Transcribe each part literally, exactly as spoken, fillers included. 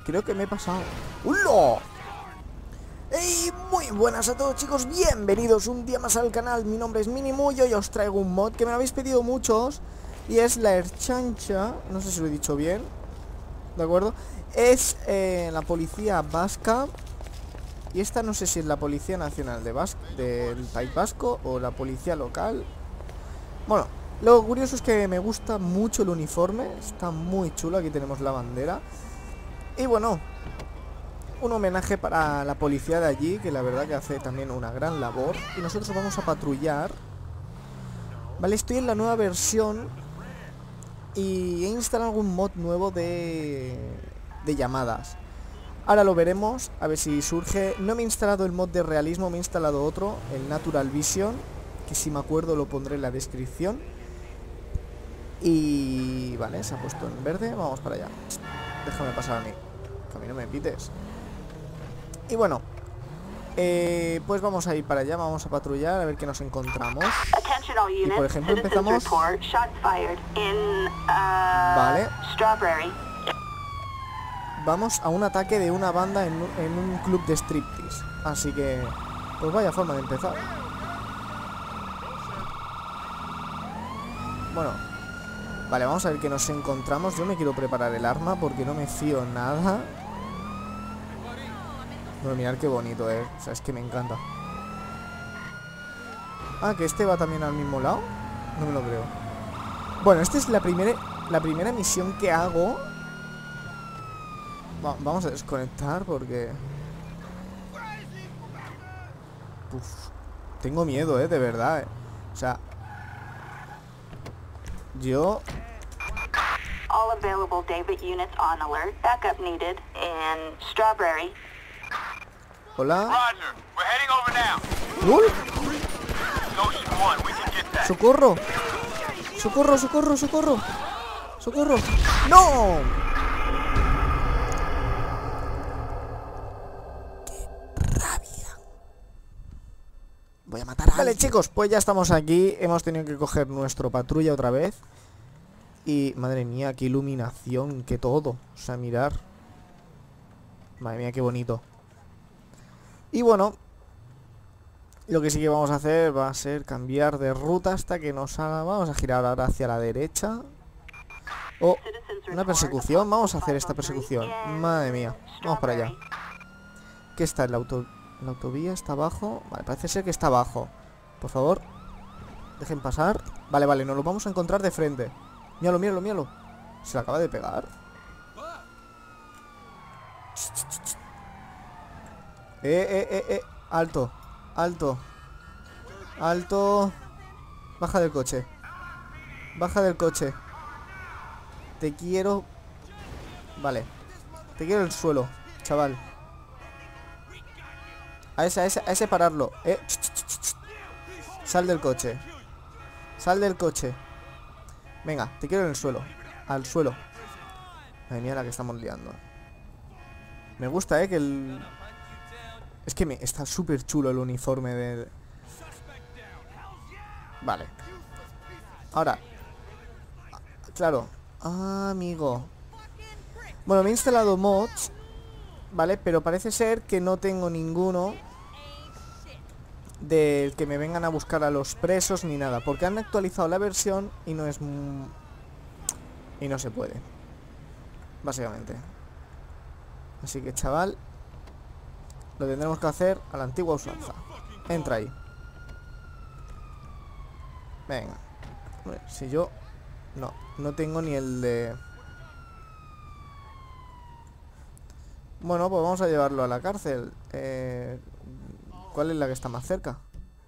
creo que me he pasado. ¡Hola! ¡Hey! Muy buenas a todos, chicos, bienvenidos un día más al canal. Mi nombre es Minimu y hoy os traigo un mod que me lo habéis pedido muchos. Y es la Ertzaintza, no sé si lo he dicho bien, ¿de acuerdo? Es eh, la policía vasca. Y esta no sé si es la Policía Nacional de Bas del País Vasco o la policía local. Bueno, lo curioso es que me gusta mucho el uniforme, está muy chulo, aquí tenemos la bandera. Y bueno, un homenaje para la policía de allí, que la verdad que hace también una gran labor. Y nosotros vamos a patrullar. Vale, estoy en la nueva versión y he instalado algún mod nuevo de, de llamadas. Ahora lo veremos, a ver si surge. No me he instalado el mod de realismo, me he instalado otro, el Natural Vision, que si me acuerdo lo pondré en la descripción. Y vale, se ha puesto en verde, vamos para allá. Déjame pasar a mí, que a mí no me pites. Y bueno, eh, pues vamos a ir para allá, vamos a patrullar a ver qué nos encontramos. Y por ejemplo empezamos. Vale. Vamos a un ataque de una banda en un, en un club de striptease. Así que, pues vaya forma de empezar. Bueno, vale, vamos a ver qué nos encontramos. Yo me quiero preparar el arma porque no me fío nada. Bueno, mirad qué bonito, eh. O sea, es que me encanta. Ah, que este va también al mismo lado. No me lo creo. Bueno, esta es la primera, la primera misión que hago. Va, vamos a desconectar porque... Uf, tengo miedo, eh, de verdad, eh. O sea... Yo... All available David units on alert. Backup needed in Strawberry. Hola. Roger, we're heading over now. ¡Ul! Ghost one, we can get that. ¡Socorro! ¡Socorro, socorro, socorro! ¡Socorro! ¡No! ¡Qué rabia! Voy a matar a alguien. Vale, chicos, pues ya estamos aquí. Hemos tenido que coger nuestro patrulla otra vez. Y, madre mía, qué iluminación, qué todo. O sea, mirar. Madre mía, qué bonito. Y bueno, lo que sí que vamos a hacer va a ser cambiar de ruta hasta que nos haga. Vamos a girar ahora hacia la derecha. Oh, una persecución. Vamos a hacer esta persecución. Madre mía, vamos para allá. ¿Qué está? ¿La, auto... ¿La autovía está abajo? Vale, parece ser que está abajo. Por favor, dejen pasar. Vale, vale, nos lo vamos a encontrar de frente. Míralo, míralo, míralo. Se le acaba de pegar. Eh, eh, eh, eh. Alto, alto, alto. Baja del coche. Baja del coche. Te quiero. Vale. Te quiero el suelo, chaval. A ese, a ese, a ese pararlo. Eh. Sal del coche. Sal del coche. Venga, te quiero en el suelo. Al suelo. Madre mía, la que estamos liando. Me gusta, eh, que el... Es que me está súper chulo el uniforme de... Vale. Ahora. Claro. Ah, amigo. Bueno, me he instalado mods. Vale, pero parece ser que no tengo ninguno del que me vengan a buscar a los presos ni nada. Porque han actualizado la versión y no es... Y no se puede. Básicamente. Así que, chaval, lo tendremos que hacer a la antigua usanza. Entra ahí. Venga. Hombre, si yo... No, no tengo ni el de... Bueno, pues vamos a llevarlo a la cárcel. Eh... ¿Cuál es la que está más cerca?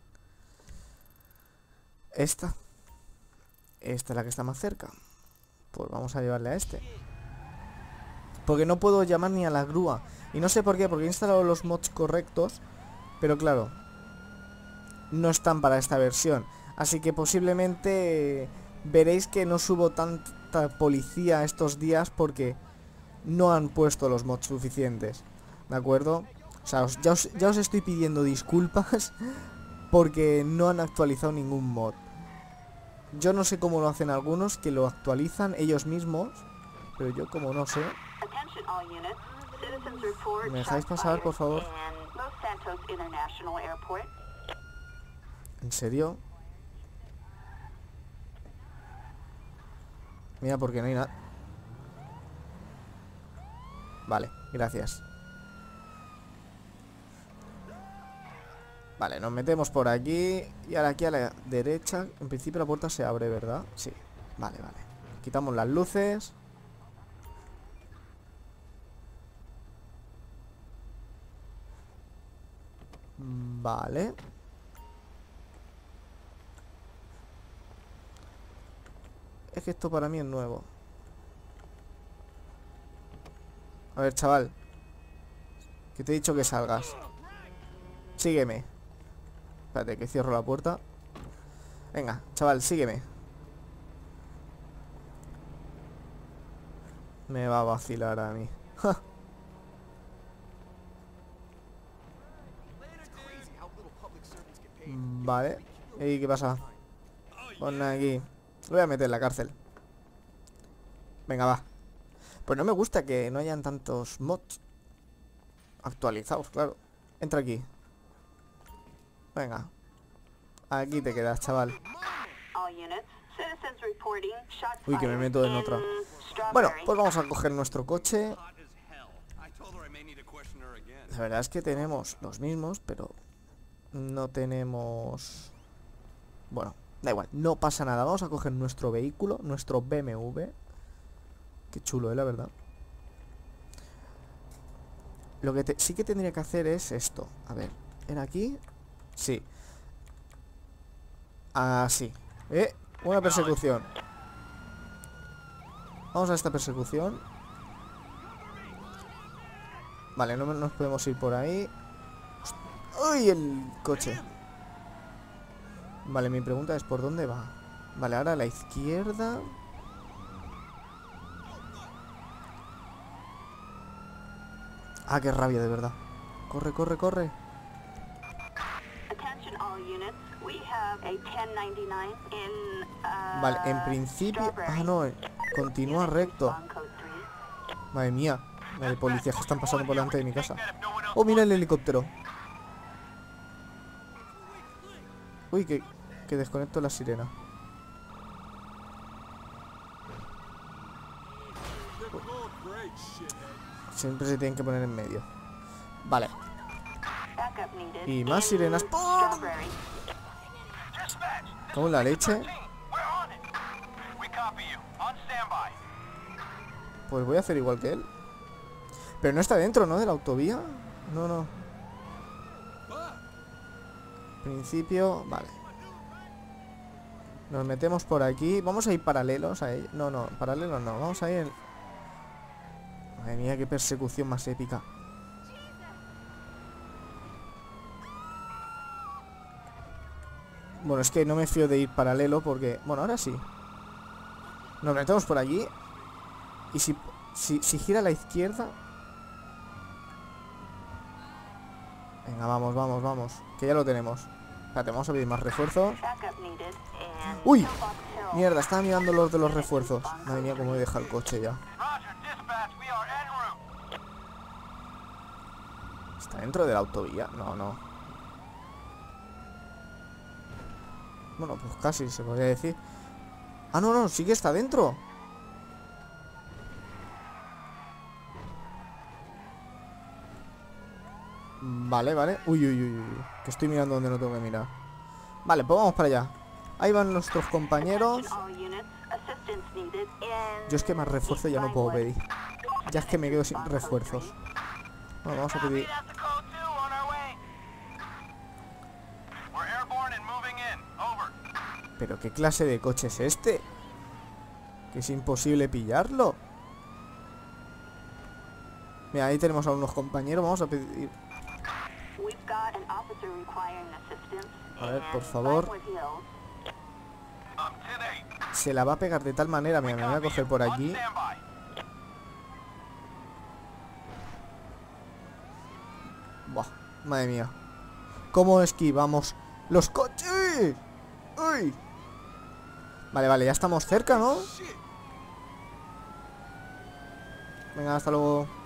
Esta. Esta es la que está más cerca. Pues vamos a llevarle a este. Porque no puedo llamar ni a la grúa. Y no sé por qué, porque he instalado los mods correctos. Pero claro, no están para esta versión. Así que posiblemente veréis que no subo tanta policía estos días porque no han puesto los mods suficientes. ¿De acuerdo? O sea, os, ya, os, ya os estoy pidiendo disculpas porque no han actualizado ningún mod. Yo no sé cómo lo hacen algunos, que lo actualizan ellos mismos, pero yo como no sé... Attention all units. Citizens report ¿Me dejáis shots pasar, por fired favor? in Los Santos International Airport. ¿En serio? Mira, porque no hay nada. Vale, gracias. Vale, nos metemos por aquí. Y ahora aquí a la derecha. En principio la puerta se abre, ¿verdad? Sí, vale, vale. Quitamos las luces. Vale. Es que esto para mí es nuevo. A ver, chaval, que te he dicho que salgas. Sígueme. Espérate, que cierro la puerta. Venga, chaval, sígueme. Me va a vacilar a mí. Ja. Vale. ¿Y qué pasa? Pon aquí. Lo voy a meter en la cárcel. Venga, va. Pues no me gusta que no hayan tantos mods actualizados, claro. Entra aquí. Venga. Aquí te quedas, chaval. Uy, que me meto en otra. Bueno, pues vamos a coger nuestro coche. La verdad es que tenemos los mismos, pero no tenemos... Bueno, da igual, no pasa nada. Vamos a coger nuestro vehículo, nuestro B M W. Qué chulo, ¿eh? La verdad. Lo que te, sí que tendría que hacer es esto. A ver, ¿era aquí? Sí. Así. ¿Eh? Una persecución. Vamos a esta persecución. Vale, no nos podemos ir por ahí. ¡Uy! El coche. Vale, mi pregunta es ¿por dónde va? Vale, ahora a la izquierda. Ah, qué rabia, de verdad. Corre, corre, corre. Vale, en principio... Ah, no, eh, continúa recto. Madre mía, la de policías que están pasando por delante de mi casa. Oh, mira el helicóptero. Uy, que, que desconecto la sirena. Siempre se tienen que poner en medio. Vale. Y más sirenas. ¡Pum! ¿Cómo la leche? Pues voy a hacer igual que él. Pero no está dentro, ¿no? De la autovía. No, no. Principio, vale. Nos metemos por aquí. Vamos a ir paralelos a ellos. No, no, paralelos no. Vamos a ir en... Madre mía, qué persecución más épica. Bueno, es que no me fío de ir paralelo porque... Bueno, ahora sí. Nos metemos por allí. Y si, si, si gira a la izquierda... Venga, vamos, vamos, vamos. Que ya lo tenemos. Espérate, vamos a pedir más refuerzos. ¡Uy! Mierda, estaba mirando los de los refuerzos. Madre mía, cómo he dejado el coche ya. ¿Está dentro de la autovía? No, no. Bueno, pues casi se podría decir. Ah, no, no, sí que está dentro. Vale, vale. Uy, uy, uy, uy. Que estoy mirando donde no tengo que mirar. Vale, pues vamos para allá. Ahí van nuestros compañeros. Yo es que más refuerzo ya no puedo pedir. Ya es que me quedo sin refuerzos. Bueno, vamos a pedir... ¿Pero qué clase de coche es este? Que es imposible pillarlo. Mira, ahí tenemos a unos compañeros. Vamos a pedir... A ver, por favor. Se la va a pegar de tal manera. Mira, me voy a coger por aquí. Buah, madre mía. ¿Cómo esquivamos los coches? ¡Uy! Vale, vale, ya estamos cerca, ¿no? Venga, hasta luego.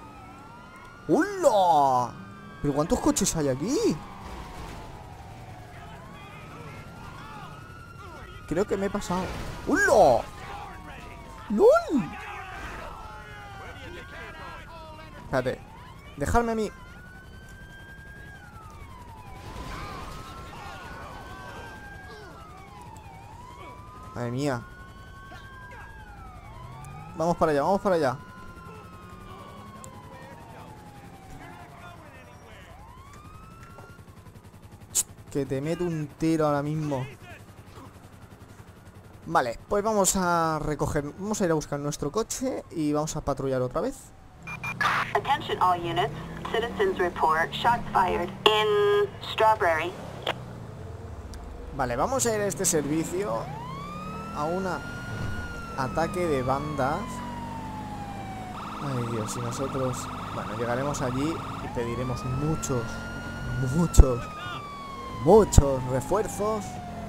¡Hola! ¿Pero cuántos coches hay aquí? Creo que me he pasado. ¡Hola! ¡Lol! Espérate. Dejadme a mí. Madre mía. Vamos para allá, vamos para allá. Que te meto un tiro ahora mismo. Vale, pues vamos a recoger. Vamos a ir a buscar nuestro coche y vamos a patrullar otra vez. Attention all units. Citizens report shots fired in Strawberry. Vale, vamos a ir a este servicio. A un ataque de bandas. Ay Dios, y nosotros... Bueno, llegaremos allí y pediremos muchos, muchos, muchos refuerzos.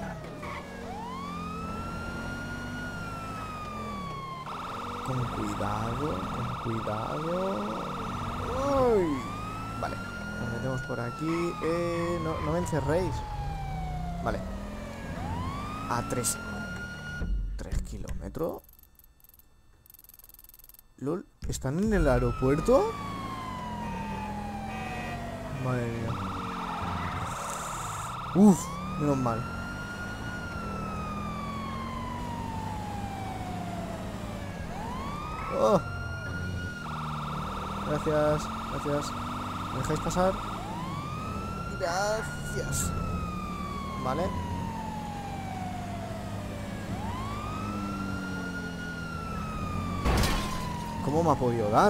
Con cuidado, con cuidado. Uy. Vale, nos metemos por aquí. Eh, no, no me encerréis. Vale. A tres. Tres kilómetros. LOL, ¿están en el aeropuerto? Madre mía. Uf, menos mal. Oh. Gracias, gracias. ¿Me dejáis pasar? Gracias. Vale. ¿Cómo me ha podido dar?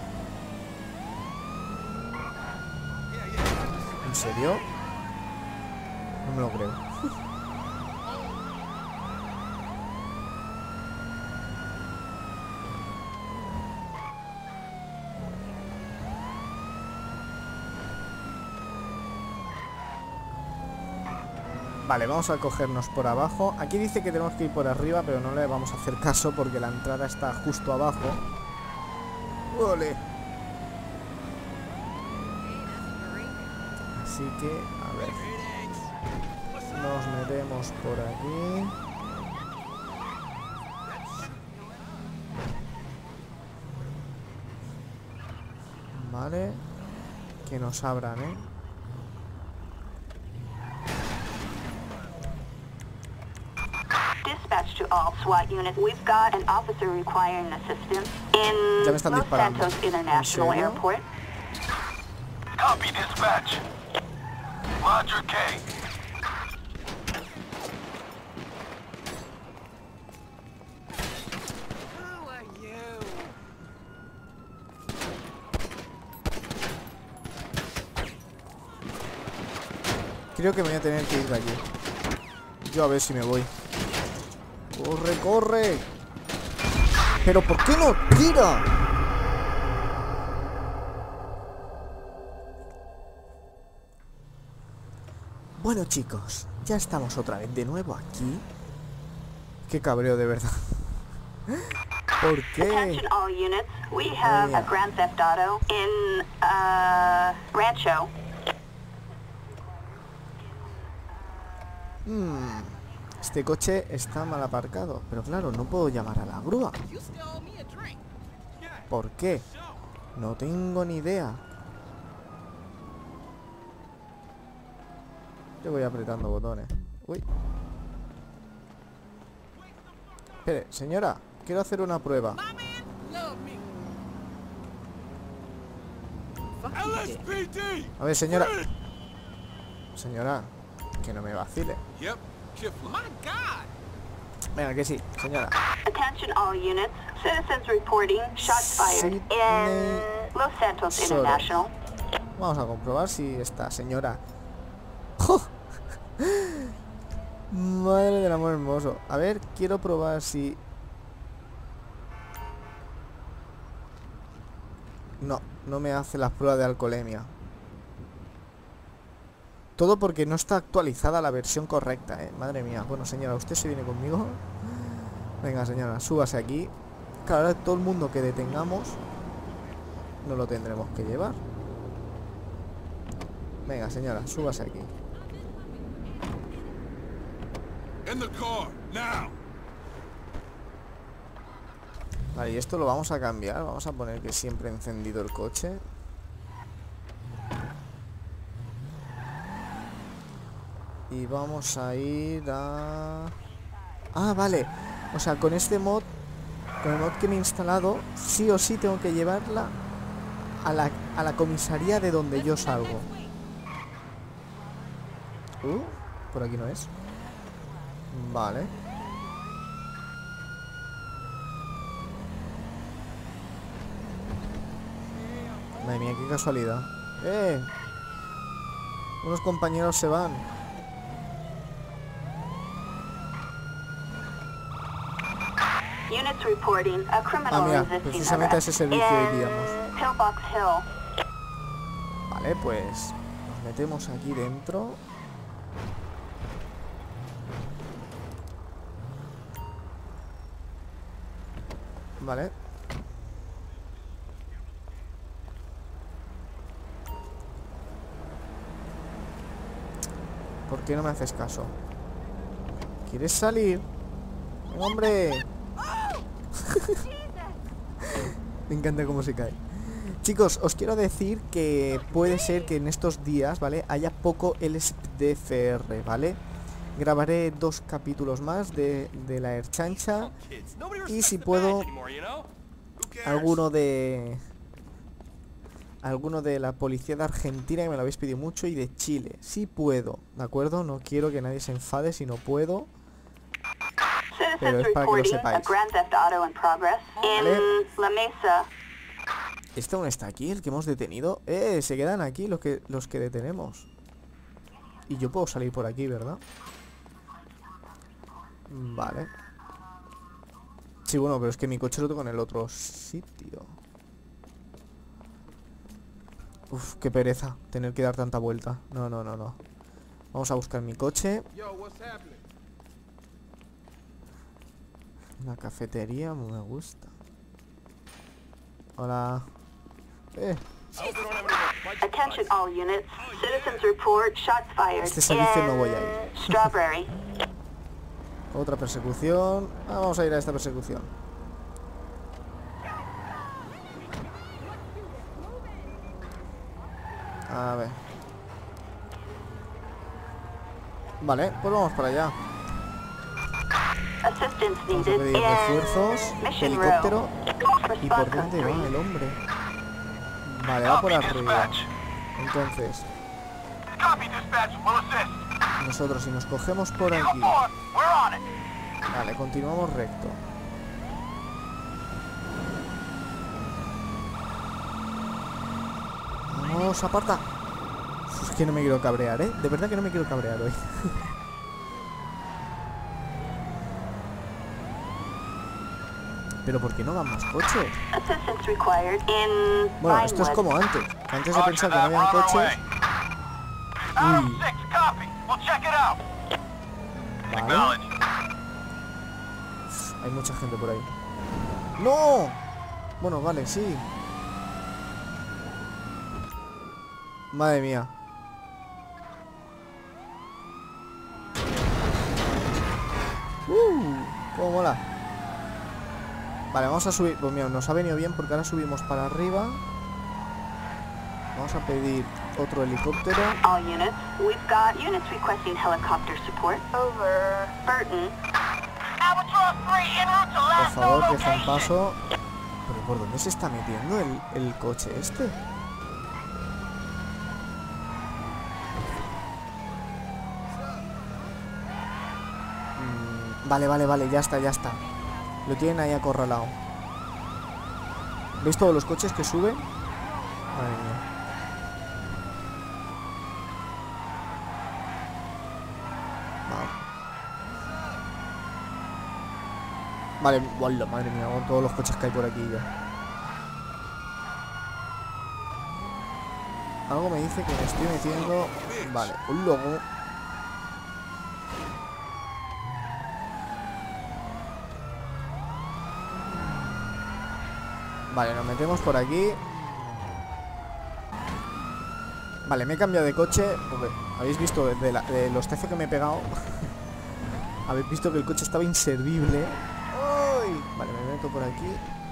¿En serio? No me lo creo. Vale, vamos a cogernos por abajo. Aquí dice que tenemos que ir por arriba, pero no le vamos a hacer caso porque la entrada está justo abajo. ¡Ole! Así que, a ver. Nos metemos por aquí. Vale. Que nos abran, ¿eh? Dispatch to all SWAT units. We've got an officer requiring assistance in Ya me están Los disparando. Santos International ¿En serio? Airport. Copy, dispatch. Roger, K. Creo que me voy a tener que ir de aquí. Yo a ver si me voy. ¡Corre, corre! ¿Pero por qué no tira? Bueno, chicos, ya estamos otra vez de nuevo aquí. Qué cabreo, de verdad. ¿Por qué? Attention all units. We have yeah. a Grand Theft Auto in uh, Rancho. Hmm, este coche está mal aparcado. Pero claro, no puedo llamar a la grúa. ¿Por qué? No tengo ni idea. Yo voy apretando botones. Uy. Espere, señora, quiero hacer una prueba. A ver, señora. Señora, que no me vacile. Venga, que sí, señora. Attention all units. Citizens reporting shots fired in Los Santos Solo. International. Vamos a comprobar si esta señora... ¡Oh! Madre del amor hermoso. A ver, quiero probar si... No, no me hace las pruebas de alcoholemia. Todo porque no está actualizada la versión correcta, eh. Madre mía. Bueno, señora, ¿usted se viene conmigo? Venga, señora, súbase aquí. Claro, ahora todo el mundo que detengamos no lo tendremos que llevar. Venga, señora, súbase aquí. In the car, now. Vale, y esto lo vamos a cambiar. Vamos a poner que siempre encendido el coche. Y vamos a ir a... Ah, vale. O sea, con este mod, con el mod que me he instalado, sí o sí tengo que llevarla a la, a la comisaría de donde yo salgo. Uh, por aquí no es. Vale. Madre mía, qué casualidad. ¡Eh! Unos compañeros se van. Units reporting a criminal Ah, mira, resisting precisamente a ese arrest servicio in iríamos. Pillbox Hill. Vale, pues nos metemos aquí dentro. Vale. ¿Por qué no me haces caso? ¿Quieres salir? ¡Hombre! Me encanta cómo se cae. Chicos, os quiero decir que puede ser que en estos días, ¿vale? Haya poco L S D F R, ¿vale? Grabaré dos capítulos más de, de la Erchancha. Y si puedo, alguno de... Alguno de la policía de Argentina, que me lo habéis pedido mucho, y de Chile. Sí puedo, ¿de acuerdo? No quiero que nadie se enfade si no puedo. Pero es para que lo sepáis. ¿Vale? La Mesa. ¿Este aún está aquí, el que hemos detenido? Eh, se quedan aquí los que, los que detenemos. Y yo puedo salir por aquí, ¿verdad? Vale. Sí, bueno, pero es que mi coche lo tengo en el otro sitio. Uf, qué pereza tener que dar tanta vuelta. No, no, no, no. Vamos a buscar mi coche. Una cafetería, me gusta. Hola. Eh. Attention all units. Citizens report shots fired. Este servicio no voy a ir. in Strawberry. Otra persecución. Ah, vamos a ir a esta persecución. A ver. Vale, pues vamos para allá. Assistance Vamos a needed pedir in refuerzos. Mission Helicóptero. Row. ¿Y por Response dónde va three. el hombre? Vale, va por Copy, arriba. dispatch. Entonces, Copy, dispatch. We'll assist. nosotros si nos cogemos por Eagle aquí. four, we're on it. Vale, continuamos recto. Vamos, aparta. Uf, es que no me quiero cabrear, ¿eh? De verdad que no me quiero cabrear hoy. Pero ¿por qué no van más coches? Assistance required in Bueno, esto es Vinewood. como antes. Antes de Roger pensar que that, no we're habían on our coches. way. Arrow Uy. six, copy. We'll check it out. Vale. Acknowledge. Hay mucha gente por ahí. ¡No! Bueno, vale, sí. Madre mía. Uh, cómo mola. Vale, vamos a subir. Pues mira, nos ha venido bien porque ahora subimos para arriba. Vamos a pedir otro helicóptero. All units. We've got units requesting helicopter support. Over. Burton. Albatross three, en route to Por last favor, known dejen location. paso. ¿Pero por dónde se está metiendo el, el coche este? Mm, vale, vale, vale, ya está, ya está. Lo tienen ahí acorralado. ¿Veis todos los coches que suben? Madre mía. Vale, hola, madre mía, con todos los coches que hay por aquí ya. Algo me dice que me estoy metiendo. Vale, un logo. Vale, nos metemos por aquí. Vale, me he cambiado de coche porque habéis visto de, la, de los tezos que me he pegado. Habéis visto que el coche estaba inservible. ¡Uy! Vale, me meto por aquí.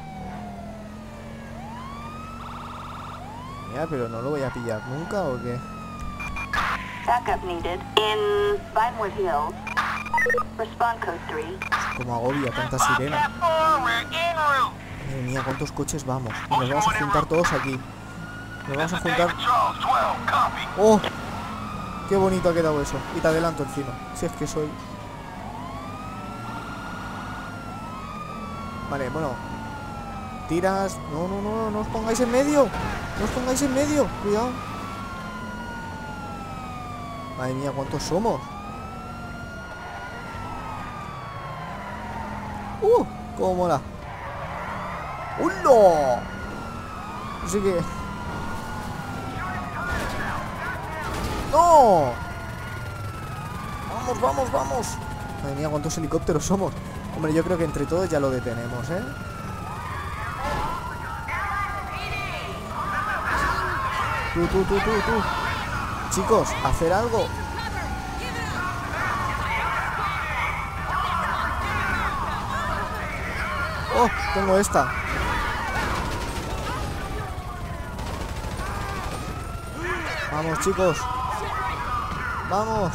Ya, pero no lo voy a pillar nunca, ¿o qué? Backup needed in Vinewood Hills. Respond code three. Como agobia tanta sirena. Bobcat four, we're en route. Madre mía, ¿cuántos coches vamos? Y nos vamos a juntar todos aquí. Nos vamos a juntar... David Charles, twelve, copy. ¡Oh! ¡Qué bonito ha quedado eso! Y te adelanto encima. Si es que soy... Vale, bueno. Tiras... No, no, no, no os pongáis en medio. No os pongáis en medio. Cuidado. Madre mía, ¿cuántos somos? ¡Uh! ¡Cómo mola! ¡Hola! Así que... ¡No! ¡Vamos, vamos, vamos! Madre mía, ¿cuántos helicópteros somos? Hombre, yo creo que entre todos ya lo detenemos, ¿eh? Tú, tú, tú, tú, tú. Chicos, hacer algo. Oh, tengo esta. Vamos, chicos. Vamos.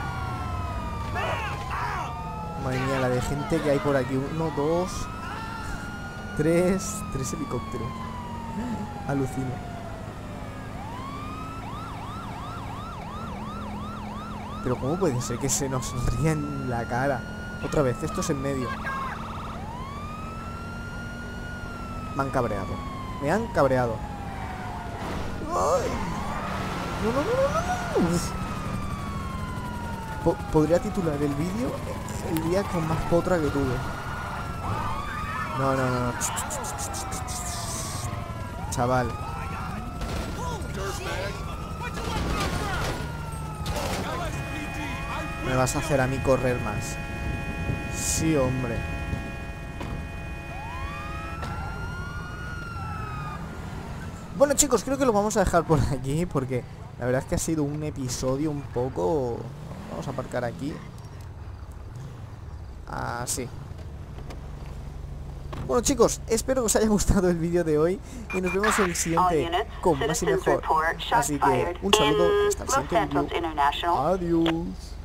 Madre mía, la de gente que hay por aquí. Uno, dos, tres. Tres helicópteros. Alucino. Pero ¿cómo puede ser que se nos ría en la cara? Otra vez, esto es en medio. Me han cabreado. Me han cabreado. ¡Ay! No, no, no, no, no, no. Po- Podría titular el vídeo el día con más potra que tuve. No, no, no, no. Chaval. Me vas a hacer a mí correr más. Sí, hombre. Bueno, chicos, creo que lo vamos a dejar por aquí porque la verdad es que ha sido un episodio un poco... Vamos a aparcar aquí. Así. Bueno, chicos, espero que os haya gustado el vídeo de hoy y nos vemos en el siguiente con más y mejor. Así que un saludo hasta el siguiente vídeo. Adiós.